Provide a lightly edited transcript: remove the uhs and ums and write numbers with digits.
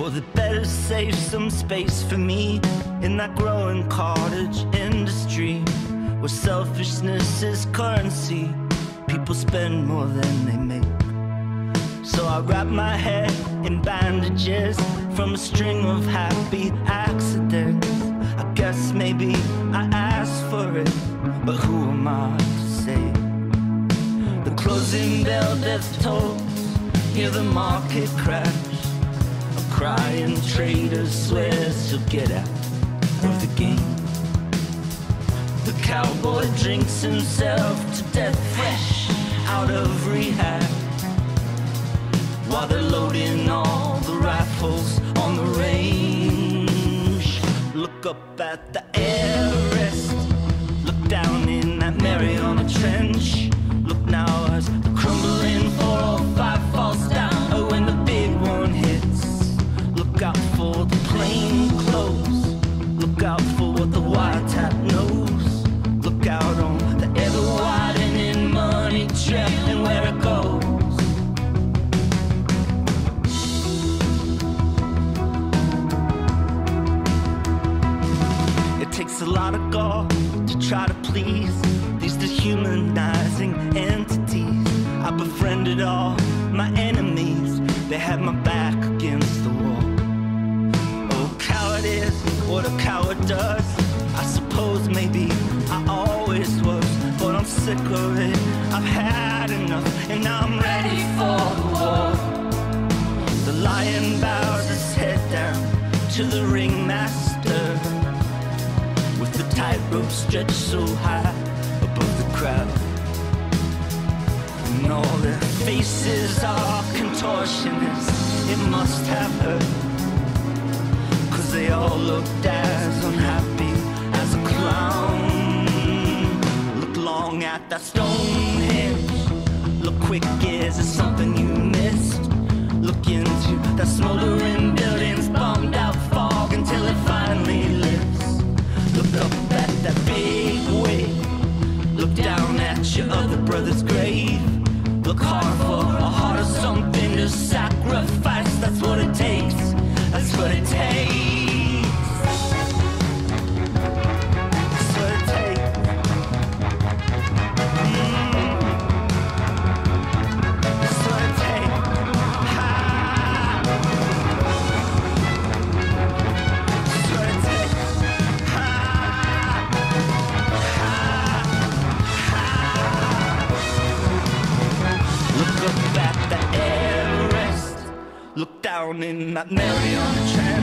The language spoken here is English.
Or they better save some space for me in that growing cottage industry, where selfishness is currency. People spend more than they make. So I wrap my head in bandages from a string of happy accidents. I guess maybe I asked for it, but who am I to say? The closing bell, death tolls, hear the market crash. A crying trader swears he'll get out of the game. The cowboy drinks himself to death fresh out of rehab, while they're loading all the rifles on the range. Look up at the Everest, look down in that Mariana Trench. Look now as the crumbling 405 falls down. Oh, when the big one hits, look out for the plain clothes. Look out for what the wiretap knows. Look out on the ever-widening money trail and where it goes. It takes a lot of gall to try to please these dehumanizing entities. I befriended all my enemies, they had my back against the wall. Oh, coward is what a coward does. I suppose maybe I always was, but I'm sick of it. I've had enough, and now I'm ready for the war. The lion bows his head down to the ringmaster, with the tightrope stretched so high above the crowd. And all their faces are contortionists. It must have hurt, 'cause they all looked as unhappy as a clown. Look long at that Stonehenge. Look quick, is there something you missed? Look into that smoldering building's bombed out fog until it finally lifts. Look up at that big wave. Look down at your other brother's grave. Look hard for a heart of something to sacrifice. That's what it takes. That's what it takes. That's what it takes. That's what it takes. That's what it takes. Look up at the Everest, look down in that Mariana Trench.